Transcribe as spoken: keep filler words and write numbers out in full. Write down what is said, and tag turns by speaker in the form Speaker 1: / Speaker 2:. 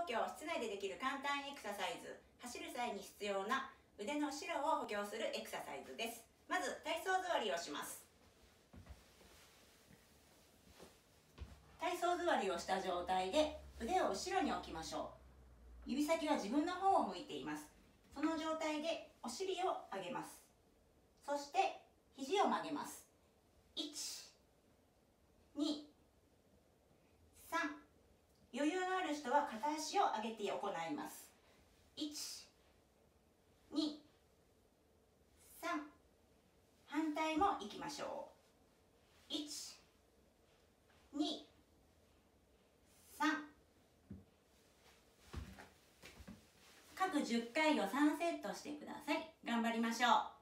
Speaker 1: 補強、室内でできる簡単エクササイズ、走る際に必要な腕の後ろを補強するエクササイズです。まず体操座りをします。体操座りをした状態で腕を後ろに置きましょう。指先は自分の方を向いています。その状態でお尻を上げます。そして肘を曲げます。いち、に、さん。余裕のある人は片足を上げて行います。いち、に、さん。反対も行きましょう。いち、に、さん。各じゅっかいをさんセットしてください。頑張りましょう。